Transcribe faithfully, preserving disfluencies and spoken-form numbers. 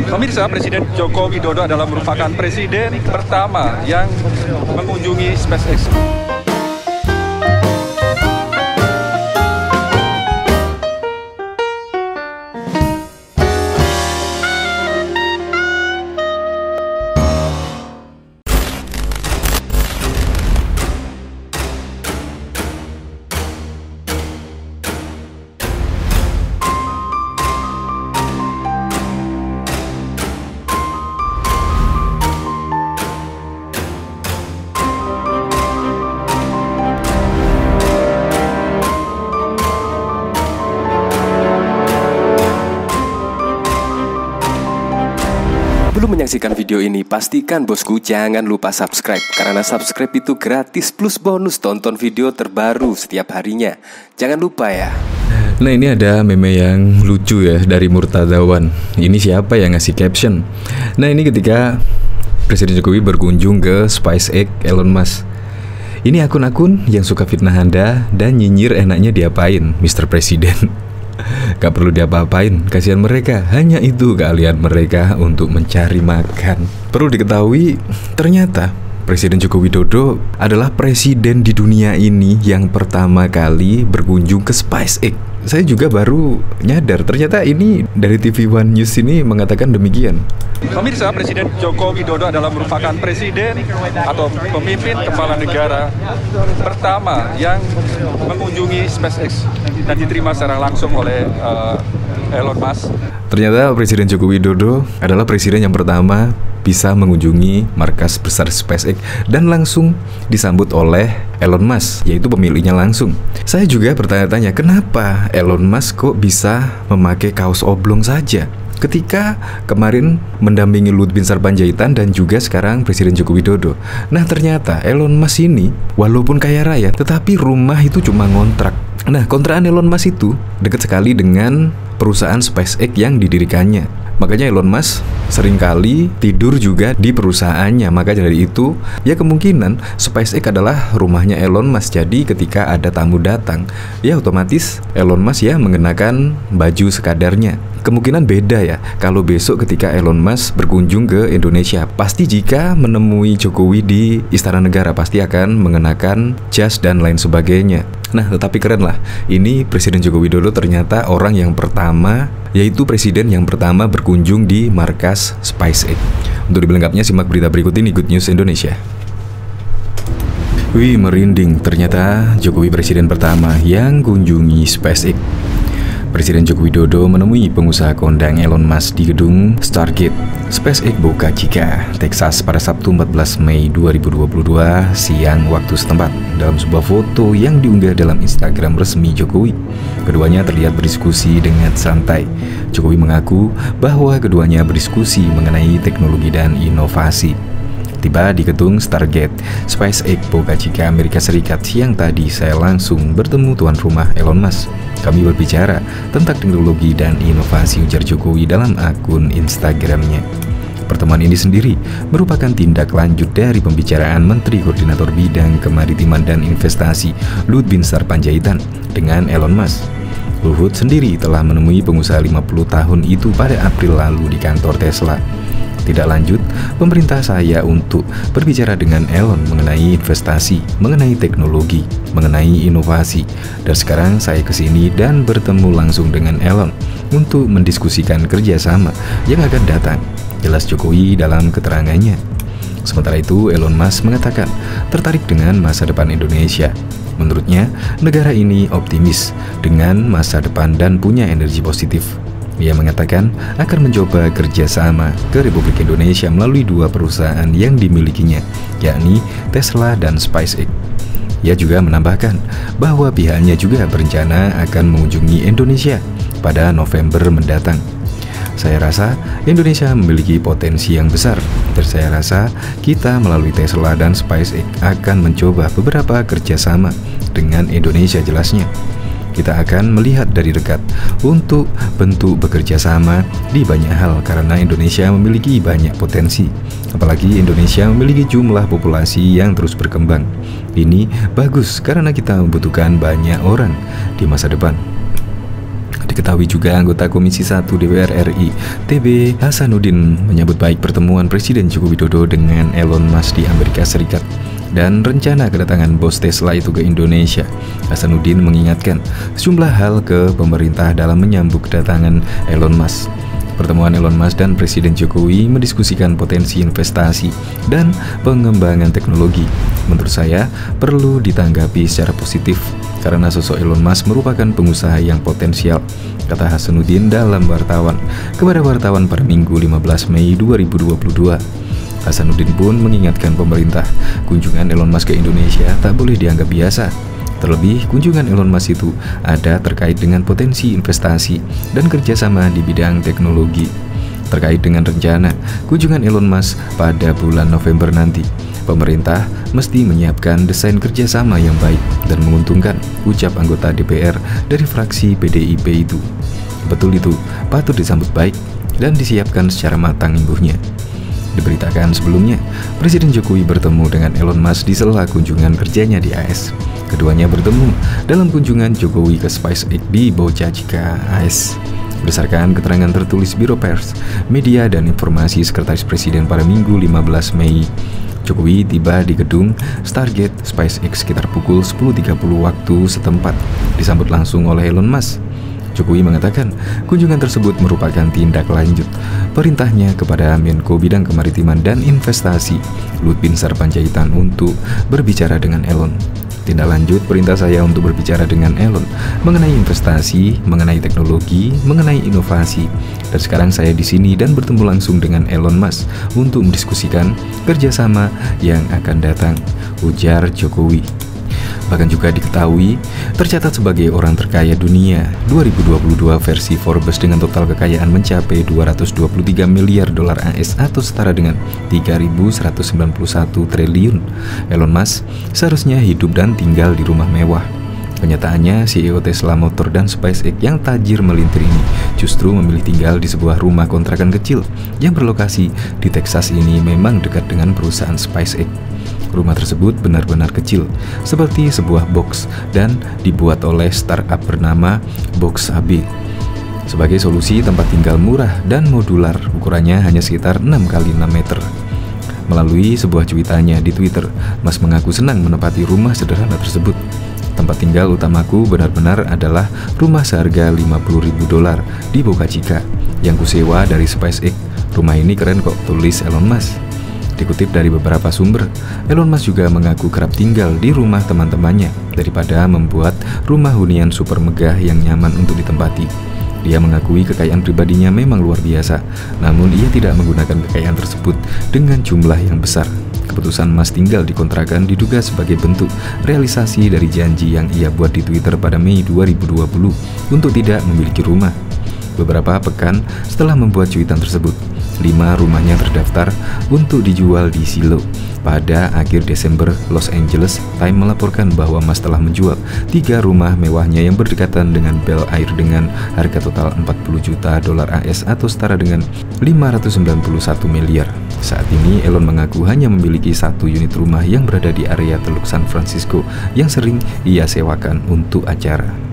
Pemirsa, Presiden Joko Widodo adalah merupakan presiden pertama yang mengunjungi SpaceX. Sebelum menyaksikan video ini, pastikan bosku jangan lupa subscribe. Karena subscribe itu gratis plus bonus tonton video terbaru setiap harinya. Jangan lupa ya. Nah, ini ada meme yang lucu ya dari Murtadawan. Ini siapa yang ngasih caption? Nah, ini ketika Presiden Jokowi berkunjung ke SpaceX Elon Musk. Ini akun-akun yang suka fitnah Anda dan nyinyir enaknya diapain, mister Presiden. Gak perlu diapa-apain, kasihan mereka. Hanya itu keahlian mereka untuk mencari makan. Perlu diketahui, ternyata Presiden Joko Widodo adalah presiden di dunia ini yang pertama kali berkunjung ke SpaceX. Saya juga baru nyadar, ternyata ini dari T V One News ini mengatakan demikian. Pemirsa, Presiden Joko Widodo adalah merupakan presiden atau pemimpin kepala negara pertama yang mengunjungi SpaceX dan diterima secara langsung oleh uh, Elon Musk. Ternyata Presiden Joko Widodo adalah presiden yang pertama bisa mengunjungi markas besar SpaceX dan langsung disambut oleh Elon Musk, yaitu pemiliknya langsung. Saya juga bertanya-tanya, kenapa Elon Musk kok bisa memakai kaos oblong saja ketika kemarin mendampingi Luhut Binsar Panjaitan dan juga sekarang Presiden Joko Widodo. Nah, ternyata Elon Musk ini walaupun kaya raya, tetapi rumah itu cuma ngontrak. Nah, kontrakan Elon Musk itu dekat sekali dengan perusahaan SpaceX yang didirikannya. Makanya Elon Musk seringkali tidur juga di perusahaannya. Maka dari itu, ya kemungkinan SpaceX adalah rumahnya Elon Musk. Jadi ketika ada tamu datang, ya otomatis Elon Musk ya mengenakan baju sekadarnya. Kemungkinan beda ya kalau besok ketika Elon Musk berkunjung ke Indonesia. Pasti jika menemui Jokowi di Istana Negara, pasti akan mengenakan jas dan lain sebagainya. Nah, tetapi keren lah. Ini Presiden Joko Widodo ternyata orang yang pertama, yaitu presiden yang pertama berkunjung di markas SpaceX. Untuk lebih lengkapnya simak berita berikut ini, Good News Indonesia. Wih, merinding. Ternyata Jokowi presiden pertama yang kunjungi SpaceX. Presiden Joko Widodo menemui pengusaha kondang Elon Musk di gedung Stargate SpaceX Boca Chica, Texas pada Sabtu empat belas Mei dua ribu dua puluh dua siang waktu setempat. Dalam sebuah foto yang diunggah dalam Instagram resmi Jokowi, keduanya terlihat berdiskusi dengan santai. Jokowi mengaku bahwa keduanya berdiskusi mengenai teknologi dan inovasi. Tiba di gedung Stargate SpaceX Boca Chica, Amerika Serikat siang tadi, saya langsung bertemu tuan rumah Elon Musk. Kami berbicara tentang teknologi dan inovasi, ujar Jokowi dalam akun Instagramnya. Pertemuan ini sendiri merupakan tindak lanjut dari pembicaraan Menteri Koordinator Bidang Kemaritiman dan Investasi Luhut Binsar Panjaitan dengan Elon Musk. Luhut sendiri telah menemui pengusaha lima puluh tahun itu pada April lalu di kantor Tesla. Tidak lanjut, pemerintah saya untuk berbicara dengan Elon mengenai investasi, mengenai teknologi, mengenai inovasi. Dan sekarang saya kesini dan bertemu langsung dengan Elon untuk mendiskusikan kerjasama yang akan datang, jelas Jokowi dalam keterangannya. Sementara itu, Elon Musk mengatakan tertarik dengan masa depan Indonesia. Menurutnya, negara ini optimis dengan masa depan dan punya energi positif. Ia mengatakan akan mencoba kerjasama ke Republik Indonesia melalui dua perusahaan yang dimilikinya, yakni Tesla dan SpaceX. Ia juga menambahkan bahwa pihaknya juga berencana akan mengunjungi Indonesia pada November mendatang. Saya rasa Indonesia memiliki potensi yang besar, dan saya rasa kita melalui Tesla dan SpaceX akan mencoba beberapa kerjasama dengan Indonesia, jelasnya. Kita akan melihat dari dekat untuk bentuk bekerja sama di banyak hal karena Indonesia memiliki banyak potensi. Apalagi Indonesia memiliki jumlah populasi yang terus berkembang. Ini bagus karena kita membutuhkan banyak orang di masa depan. Diketahui juga anggota Komisi satu D P R R I T B Hasanuddin menyambut baik pertemuan Presiden Joko Widodo dengan Elon Musk di Amerika Serikat dan rencana kedatangan bos Tesla itu ke Indonesia. Hasanuddin mengingatkan sejumlah hal ke pemerintah dalam menyambut kedatangan Elon Musk. Pertemuan Elon Musk dan Presiden Jokowi mendiskusikan potensi investasi dan pengembangan teknologi. Menurut saya, perlu ditanggapi secara positif karena sosok Elon Musk merupakan pengusaha yang potensial, kata Hasanuddin dalam wartawan kepada wartawan pada Minggu lima belas Mei dua ribu dua puluh dua. Hasanuddin pun mengingatkan pemerintah, kunjungan Elon Musk ke Indonesia tak boleh dianggap biasa. Terlebih, kunjungan Elon Musk itu ada terkait dengan potensi investasi dan kerjasama di bidang teknologi. Terkait dengan rencana kunjungan Elon Musk pada bulan November nanti, pemerintah mesti menyiapkan desain kerjasama yang baik dan menguntungkan, ucap anggota D P R dari fraksi P D I P itu. Betul itu, patut disambut baik dan disiapkan secara matang, imbuhnya. Diberitakan sebelumnya, Presiden Jokowi bertemu dengan Elon Musk di sela kunjungan kerjanya di A S. Keduanya bertemu dalam kunjungan Jokowi ke SpaceX di Boca Chica, A S. Berdasarkan keterangan tertulis Biro Pers, Media dan Informasi Sekretaris Presiden pada Minggu lima belas Mei, Jokowi tiba di gedung Stargate SpaceX sekitar pukul sepuluh tiga puluh waktu setempat, disambut langsung oleh Elon Musk. Jokowi mengatakan kunjungan tersebut merupakan tindak lanjut perintahnya kepada Menko Bidang Kemaritiman dan Investasi Luhut Binsar Panjaitan untuk berbicara dengan Elon. Tindak lanjut perintah saya untuk berbicara dengan Elon mengenai investasi, mengenai teknologi, mengenai inovasi. Dan sekarang saya di sini dan bertemu langsung dengan Elon Musk untuk mendiskusikan kerjasama yang akan datang, ujar Jokowi. Bahkan juga diketahui tercatat sebagai orang terkaya dunia dua ribu dua puluh dua versi Forbes dengan total kekayaan mencapai dua ratus dua puluh tiga miliar dolar A S atau setara dengan tiga ribu seratus sembilan puluh satu triliun. Elon Musk seharusnya hidup dan tinggal di rumah mewah. Kenyataannya, C E O Tesla Motor dan SpaceX yang tajir melintir ini justru memilih tinggal di sebuah rumah kontrakan kecil yang berlokasi di Texas. Ini memang dekat dengan perusahaan SpaceX. Rumah tersebut benar-benar kecil, seperti sebuah box, dan dibuat oleh startup bernama Boxabit. Sebagai solusi tempat tinggal murah dan modular, ukurannya hanya sekitar enam kali enam meter. Melalui sebuah cuitannya di Twitter, Musk mengaku senang menempati rumah sederhana tersebut. Tempat tinggal utamaku benar-benar adalah rumah seharga lima puluh ribu dolar di Boca Chica yang kusewa dari SpaceX. Rumah ini keren kok, tulis Elon Musk. Dikutip dari beberapa sumber, Elon Musk juga mengaku kerap tinggal di rumah teman-temannya daripada membuat rumah hunian super megah yang nyaman untuk ditempati. Dia mengakui kekayaan pribadinya memang luar biasa, namun ia tidak menggunakan kekayaan tersebut dengan jumlah yang besar. Keputusan Musk tinggal di kontrakan diduga sebagai bentuk realisasi dari janji yang ia buat di Twitter pada Mei dua ribu dua puluh untuk tidak memiliki rumah. Beberapa pekan setelah membuat cuitan tersebut, lima rumahnya terdaftar untuk dijual di Zillow. Pada akhir Desember, Los Angeles Times melaporkan bahwa Musk telah menjual tiga rumah mewahnya yang berdekatan dengan Bel Air dengan harga total empat puluh juta dolar A S atau setara dengan lima ratus sembilan puluh satu miliar. Saat ini Elon mengaku hanya memiliki satu unit rumah yang berada di area Teluk San Francisco yang sering ia sewakan untuk acara.